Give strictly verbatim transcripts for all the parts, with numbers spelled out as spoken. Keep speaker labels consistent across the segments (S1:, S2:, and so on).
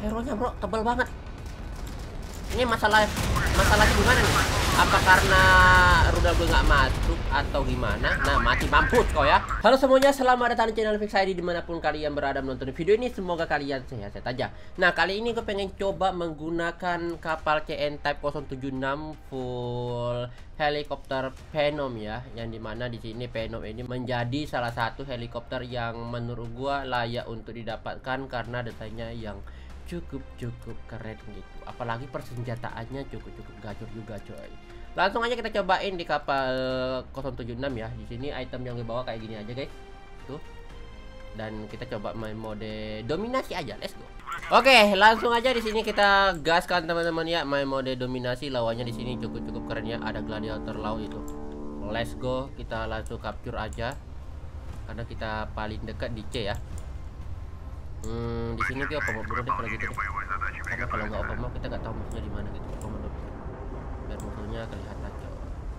S1: Hero-nya bro, tebal banget. Ini masalah masalahnya gimana nih? Apa karena rudal gue nggak masuk atau gimana? Nah, mati mampus kau ya. Halo semuanya, selamat datang di channel Fix I D dimanapun kalian berada menonton video ini. Semoga kalian sehat-sehat aja. Nah, kali ini gue pengen coba menggunakan kapal C N Type nol tujuh enam full helikopter Phenom ya. Yang dimana di sini Phenom ini menjadi salah satu helikopter yang menurut gue layak untuk didapatkan karena desainnya yang cukup-cukup keren gitu. Apalagi persenjataannya cukup-cukup gacor juga coy. Langsung aja kita cobain di kapal nol tujuh enam ya. Di sini item yang dibawa kayak gini aja guys. Tuh. Dan kita coba main mode dominasi aja. Let's go. Oke, langsung aja di sini kita gaskan teman-teman ya, main mode dominasi. Lawannya di sini cukup-cukup keren ya. Ada gladiator laut itu. Let's go. Kita langsung capture aja. Karena kita paling dekat di C ya. Hmm, di sini dia open mode dulu deh kalau gitu deh. Karena kalau nggak open mode kita nggak tahu musuhnya di mana gitu. Open mode dulu. Biar musuhnya kelihatan coy.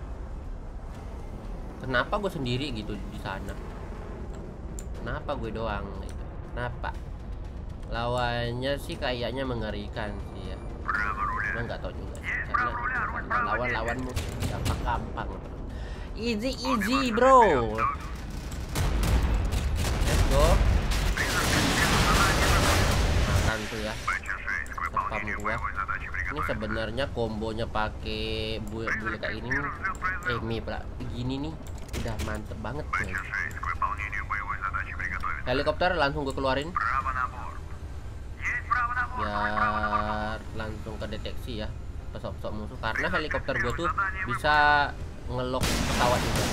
S1: Kenapa gue sendiri gitu di sana? Kenapa gue doang gitu? Kenapa? Lawannya sih kayaknya mengerikan sih ya. Cuma nggak tahu juga sih. Karena lawan-lawanmu gampang-gampang. Easy easy bro. Let's go. Tuh ya, spam gua. Ini sebenarnya kombonya pakai bule-bule kayak ini nih. Eh, mi pula begini nih udah mantep banget coy. Helikopter langsung gue keluarin biar langsung ke deteksi ya pesawat-pesawat musuh, karena helikopter gue tuh bisa ngelok pesawat juga.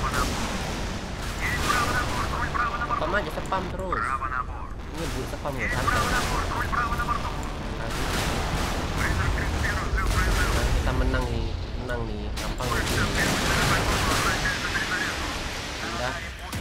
S1: Spam aja, spam terus. Ini buat spam ya, santai. Nah, kita menang nih, menang nih, gampang nih. Pindah.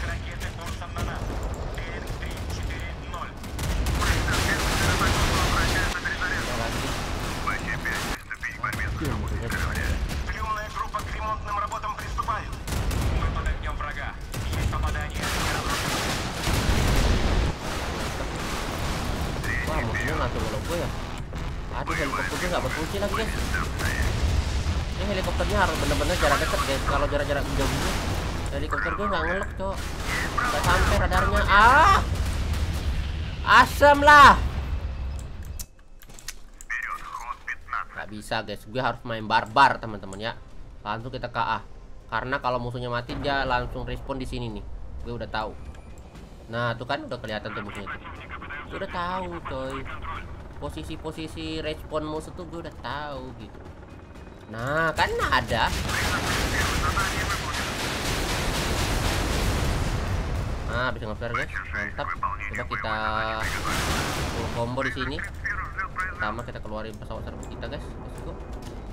S1: Langsung ngelok gue ya. Aduh, helikopternya nggak berfungsi lagi guys. Ini helikopternya harus bener-bener jarak dekat guys. Kalau jarak-jarak jauh gini helikopter gue nggak ngelok cok. Nggak sampai radarnya. Ah, asem lah. Nggak bisa guys. Gue harus main barbar teman-teman ya. Langsung kita K A. Karena kalau musuhnya mati dia langsung respon di sini nih. Gue udah tahu. Nah tuh kan udah kelihatan tuh musuhnya tuh. Gue udah tahu coy, posisi-posisi respon musuh tuh gue udah tahu gitu. Nah kan ada. Nah bisa nge-flare guys, mantap. Coba kita full combo di sini. Pertama kita keluarin pesawat serbu kita guys. Let's go.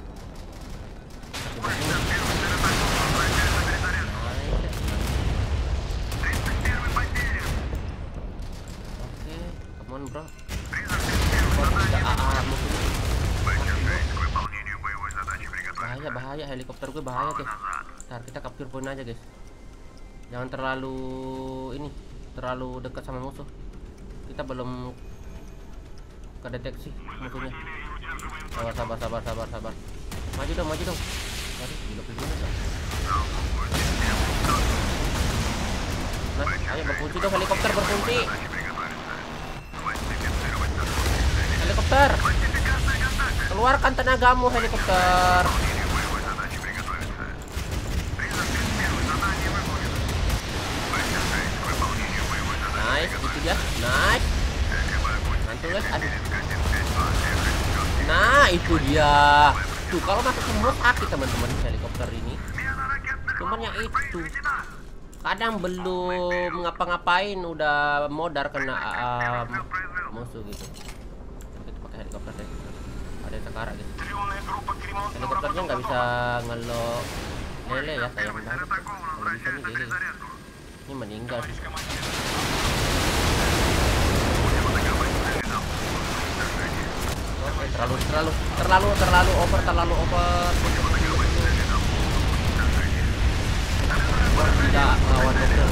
S1: Bro, bahaya bahaya helikopter gue bahaya guys. Ntar kita capture point aja guys. Jangan terlalu ini terlalu dekat sama musuh. Kita belum kedeteksi musuhnya. Sabar sabar sabar sabar sabar. Maju dong maju dong. Aduh, gila gimana dong. Nah, ayo berfungsi dong helikopter berfungsi. Helikopter, keluarkan tenagamu helikopter. Nice, itu dia, nice. Mantul guys, aduh. Nah itu dia. Tuh kalau masuk semua sakit teman-teman helikopter ini. Cuman yang itu kadang belum ngapa-ngapain udah modar kena uh, musuh gitu. Helikopter deh. Ada sekarang gitu. Helikopternya nggak bisa ngelok lele ya, sayang banget. Kalau bisa nih lele. Ini meninggal. Oke, terlalu terlalu terlalu terlalu over terlalu over. Tidak melawan dokter.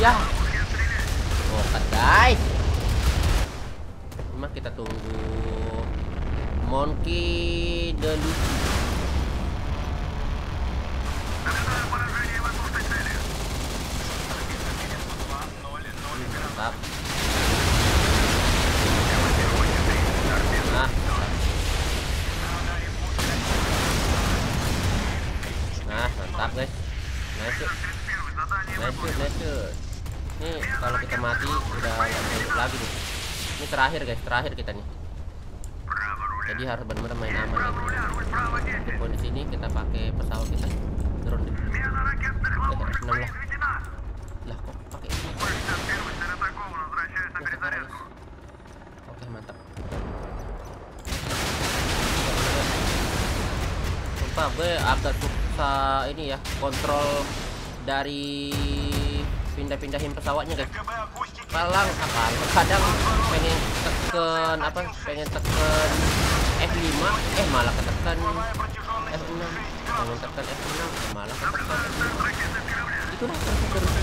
S1: ya. Oh kan guys. Cuma kita tunggu Monkey the Lucy. Mantap. Nah, nah mantap guys. Nice, nice, nice. Ini kalau kita mati udah nggak bisa lagi nih. Ini terakhir guys, terakhir kita nih. Jadi harus benar-benar main aman nih. Di poin di sini kita pakai pesawat kita drone deh. Eh, F enam lah. Lah kok pakai ini? Nah, sekarang guys. Oke mantap. Sumpah gue agak susah ini ya kontrol dari pindah-pindahin pesawatnya guys. Palang apa? Kadang pengen tekan apa? Pengen tekan F lima, eh malah ketekan F enam. Pengen tekan F enam, eh malah ketekan F lima. Itulah terus.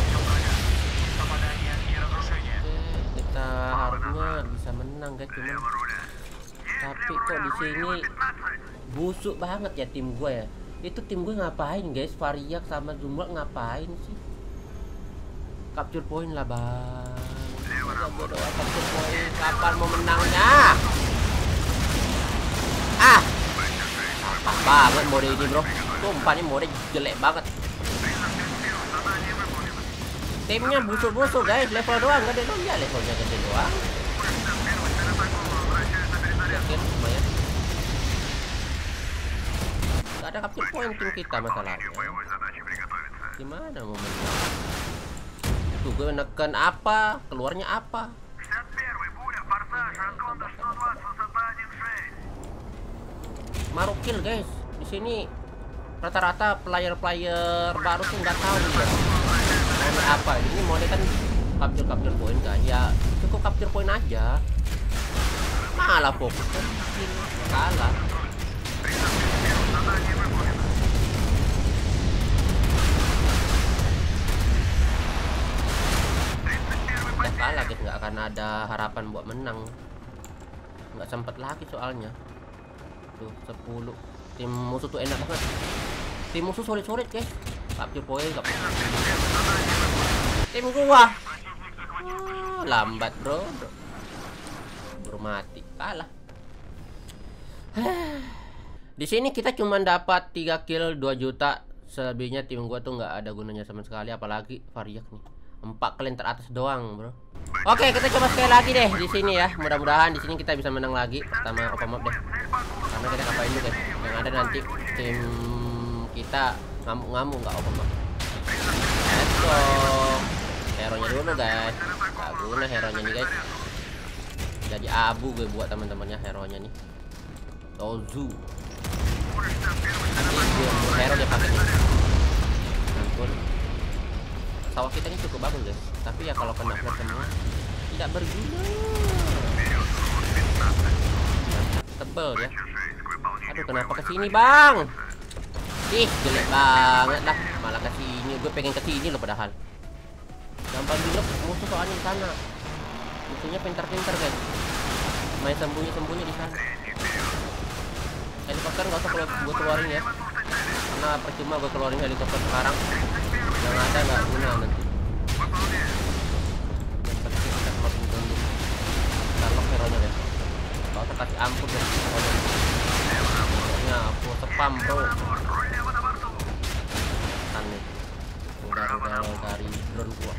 S1: Kita harusnya bisa menang guys, cuman tapi kok di sini busuk banget ya tim gue ya. Itu tim gue ngapain guys? Variak sama Zumba ngapain sih? Capture point lah bang. Ya bodoh, capture point. Kapan mau menangnya? Ah, apa banget mode ini bro? Sumpah ini mode jelek banget. Timnya busuk-busuk guys, level doang gede dong ya, levelnya gede doang. Yakin lumayan. Gak ada capture point tim kita masalahnya. Gimana mau menang? Tuh gue neken apa, keluarnya apa? Marukil guys, di sini rata-rata player-player baru tuh nggak tahu ya. Mode apa ini? Mode kan capture capture point kan? Ya cukup capture point aja. Malah fokus kan kalah. Udah kalah guys, nggak akan ada harapan buat menang. Nggak sempet lagi soalnya. Tuh sepuluh. Tim musuh tuh enak banget. Tim musuh solid-solid guys. Capture point capture. Tim gua oh, lambat bro, bro. Bro mati, kalah. Di sini kita cuma dapat tiga kill dua juta. Selebihnya tim gua tuh nggak ada gunanya sama sekali, apalagi Variak nih. empat kalian teratas doang, bro. Oke, kita coba sekali lagi deh di sini ya. Mudah-mudahan di sini kita bisa menang lagi sama open map deh. Karena kita kapain dulu guys. Yang ada nanti tim kita ngamuk-ngamuk nggak open map. Let's go. Hero-nya dulu guys. Gak guna hero-nya nih guys. Jadi abu gue buat teman-temannya hero-nya nih. Tozu. Ini hero dia pakai nih. Ampun. Sawah kita ini cukup bagus guys. Tapi ya kalau kena flash semua tidak berguna. Tebel ya. Aduh kenapa kesini bang? Ih jelek banget dah. Malah kesini. Gue pengen kesini loh padahal. Gampang juga musuh soalnya di sana. Musuhnya pintar-pintar guys. Main sembunyi-sembunyi di sana. Helikopter nggak usah gue keluarin ya. Karena percuma gue keluarin helikopter sekarang. Yang ada nggak guna nanti. Yang penting kita semakin dulu. Kita lock hero-nya guys. Gak usah kasih ampun guys. Pokoknya aku spam bro. Kan nih. Udah-udah dari drone gua.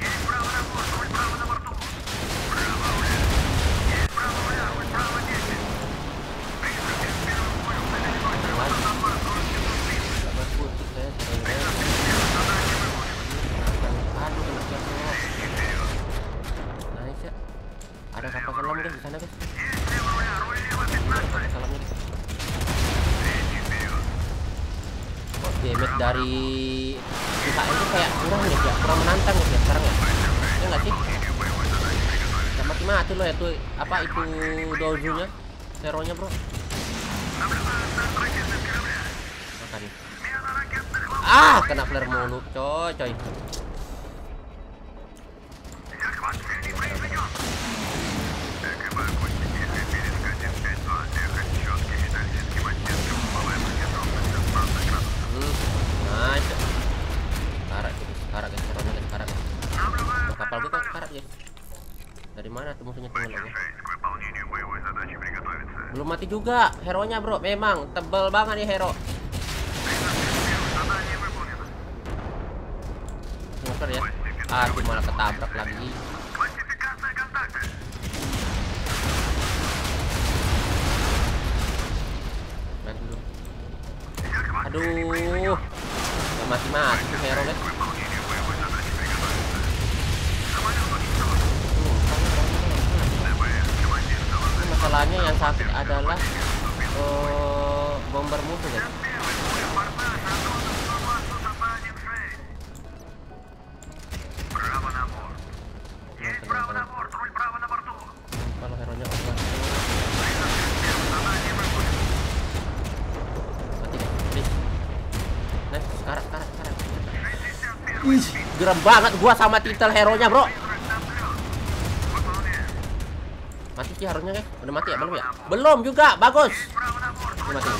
S1: Ada kapal selam guys di sana guys. Kapal selamnya guys. Oh, damage dari kita itu kayak kurang ya, ya, kurang menantang ya sekarang ya. Ya nggak sih? Udah mati-mati loh ya tuh apa itu dozunya, hero-nya bro. Makan. Ah, kena flare mulu, coy, coy. kapal gue kok karat guys. Dari mana tuh musuhnya tenggelam ya? Belum mati juga hero-nya bro. Memang tebel banget nih hero. Smoker ya. Aduh malah ketabrak lagi. Aduh, gak mati-mati tuh hero guys. Ini masalahnya yang sakit adalah uh, bomber musuh guys. Tenang, tenang, tenang. Kalau hero-nya over. Karat, karat, karat. Ih, geram banget gua sama titel hero-nya, bro. Mati sih hero-nya, guys. Udah mati ya? Belum ya? Belum juga. Bagus. Udah mati.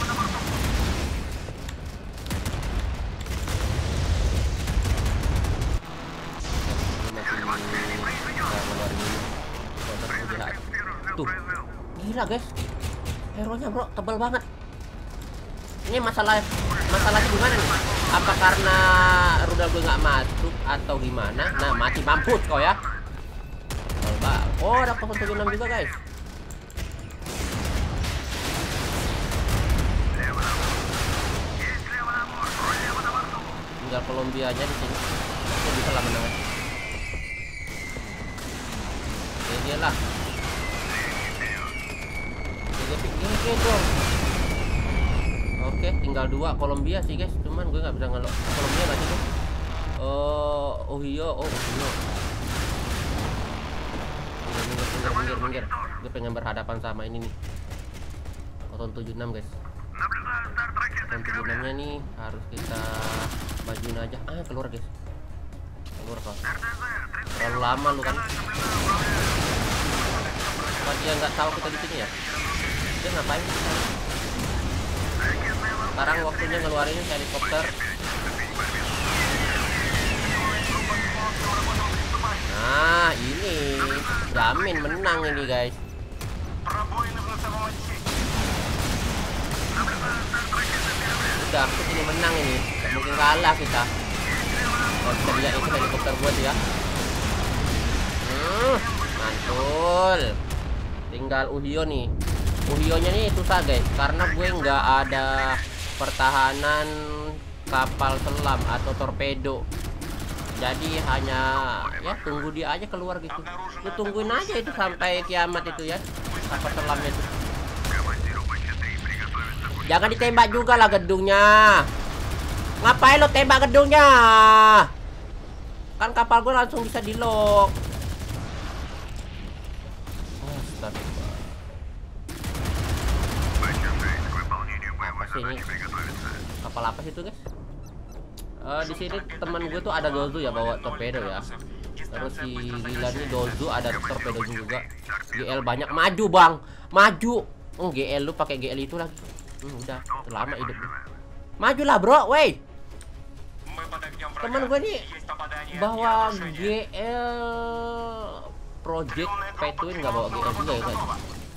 S1: Tuh. Gila, guys. Hero-nya, bro, tebal banget. Ini masalah masalahnya gimana nih? Apa karena rudal gue nggak masuk atau gimana? Nah mati mampus kau ya. Oh ada nol tujuh enam juga guys. Tinggal Kolombia aja di sini. Dia bisa lah menang. Oke dia lah. Oke dong. Oke, tinggal dua Kolombia sih guys. Cuman gue nggak bisa ngelok Kolombia nggak sih tuh. Oh, Ohio, oh Ohio. Minggir, minggir, minggir, minggir. Gue pengen berhadapan sama ini nih. nol tujuh enam guys. nol tujuh enam-nya nih harus kita majuin aja. Ah, keluar guys. Keluar kau. Terlalu lama lu kan. Apa dia nggak tahu kita di sini ya? Dia ngapain? Sekarang waktunya ngeluarin helikopter. Nah ini jamin menang ini guys. Udah ini menang ini. Gak mungkin kalah kita. Kalau kita lihat itu helikopter buat ya. Hmm, mantul. Tinggal Ohio nih. Ohio-nya nih susah guys, karena gue nggak ada pertahanan kapal selam atau torpedo. Jadi hanya ya tunggu dia aja keluar gitu. Lu tungguin aja itu sampai kiamat itu ya. Kapal selamnya itu. Jangan ditembak juga lah gedungnya. Ngapain lo tembak gedungnya? Kan kapal gue langsung bisa di lock. Astagfirullah. Apa sih ini? Kapal apa sih itu guys? Uh, di sini teman gue tuh ada Dozu ya bawa torpedo ya. Terus si gila nih Dozu ada torpedo juga. G L banyak, maju bang, maju. Oh G L lu pakai G L itu lagi. Hmm, udah lama hidup lu. Majulah bro, wey. Teman gue nih bawa G L Project Petwin nggak bawa G L juga ya guys.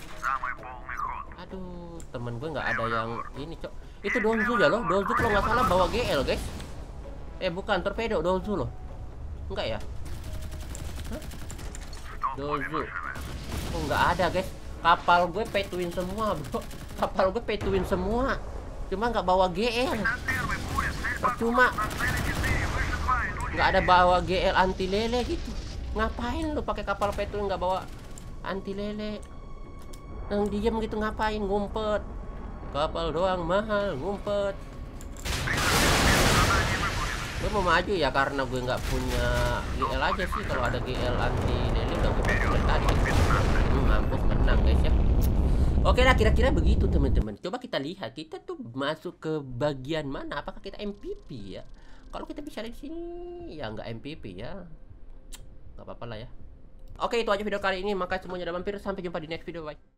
S1: Aduh, temen gue nggak ada yang ini cok. Itu Dozu ya loh, Dozu kalau nggak salah bawa G L guys. Eh bukan torpedo, Dozu loh. Enggak ya? Hah? Dozu. Oh nggak ada guys. Kapal gue pay to win semua bro. Kapal gue pay to win semua. Cuma nggak bawa G L. Percuma. Nggak ada bawa G L anti lele gitu. Ngapain lu pakai kapal pay to win nggak bawa anti lele? Yang diem gitu ngapain? Ngumpet. Kapal doang mahal, ngumpet. Gue mau maju ya karena gue nggak punya G L aja sih. Kalau ada G L anti lele udah gue pakai tadi. Hmm, mampus menang guys ya. Oke lah kira-kira begitu teman-teman. Coba kita lihat kita tuh masuk ke bagian mana? Apakah kita M V P ya? Kalau kita bisa di sini ya nggak M V P ya. Nggak apa-apa lah ya. Oke itu aja video kali ini. Makasih semuanya udah mampir. Sampai jumpa di next video. Bye.